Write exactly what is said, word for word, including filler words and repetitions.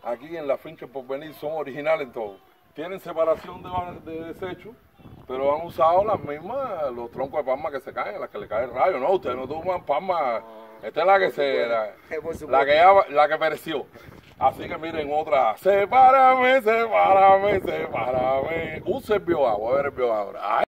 aquí en la finca por venir son originales en todo. Tienen separación de, de desechos, pero han usado las mismas, los troncos de palma que se caen, las que le cae el rayo. No, ustedes no toman palma, esta es la que se, la, la que, ya, la que pereció. Así que miren otra, sepárame, sepárame, sepárame. Un ser bioagua, a ver el bioagua.